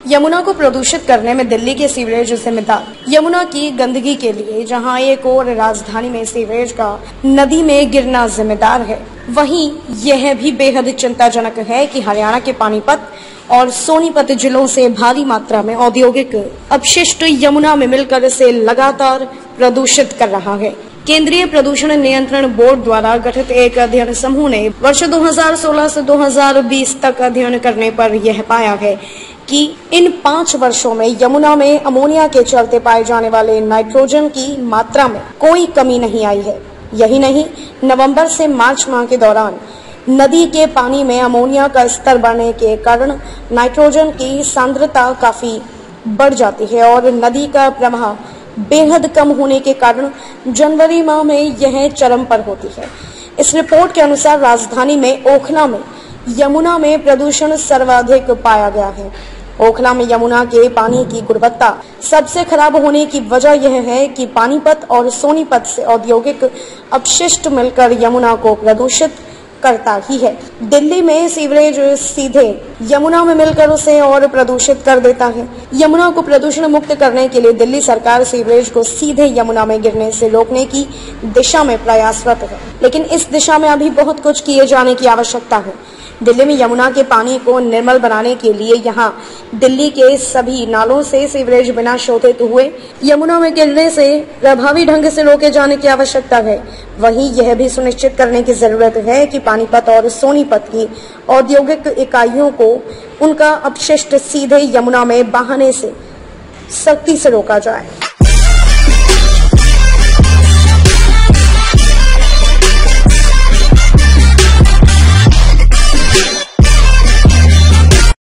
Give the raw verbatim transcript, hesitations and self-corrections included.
यमुना को प्रदूषित करने में दिल्ली के सीवरेज जिम्मेदार। यमुना की गंदगी के लिए जहां एक और राजधानी में सीवरेज का नदी में गिरना जिम्मेदार है, वहीं यह भी बेहद चिंताजनक है कि हरियाणा के पानीपत और सोनीपत जिलों से भारी मात्रा में औद्योगिक अपशिष्ट यमुना में मिलकर इसे लगातार प्रदूषित कर रहा है। केंद्रीय प्रदूषण नियंत्रण बोर्ड द्वारा गठित एक अध्ययन समूह ने वर्ष दो हज़ार सोलह से दो हज़ार बीस तक अध्ययन करने पर यह पाया है कि इन पाँच वर्षों में यमुना में अमोनिया के चलते पाए जाने वाले नाइट्रोजन की मात्रा में कोई कमी नहीं आई है। यही नहीं, नवंबर से मार्च माह के दौरान नदी के पानी में अमोनिया का स्तर बढ़ने के कारण नाइट्रोजन की सांद्रता काफी बढ़ जाती है और नदी का प्रवाह बेहद कम होने के कारण जनवरी माह में यह चरम पर होती है। इस रिपोर्ट के अनुसार राजधानी में ओखला में यमुना में प्रदूषण सर्वाधिक पाया गया है। ओखला में यमुना के पानी की गुणवत्ता सबसे खराब होने की वजह यह है कि पानीपत और सोनीपत से औद्योगिक अपशिष्ट मिलकर यमुना को प्रदूषित करता ही है। दिल्ली में सीवरेज सीधे यमुना में मिलकर उसे और प्रदूषित कर देता है। यमुना को प्रदूषण मुक्त करने के लिए दिल्ली सरकार सीवरेज को सीधे यमुना में गिरने से रोकने की दिशा में प्रयासरत है, लेकिन इस दिशा में अभी बहुत कुछ किए जाने की आवश्यकता है। दिल्ली में यमुना के पानी को निर्मल बनाने के लिए यहां दिल्ली के सभी नालों से सीवरेज बिना शोधित हुए यमुना में गिरने से प्रभावी ढंग से रोके जाने की आवश्यकता है। वहीं यह भी सुनिश्चित करने की जरूरत है कि पानीपत और सोनीपत की औद्योगिक इकाइयों को उनका अपशिष्ट सीधे यमुना में बहाने से सख्ती से रोका जाए।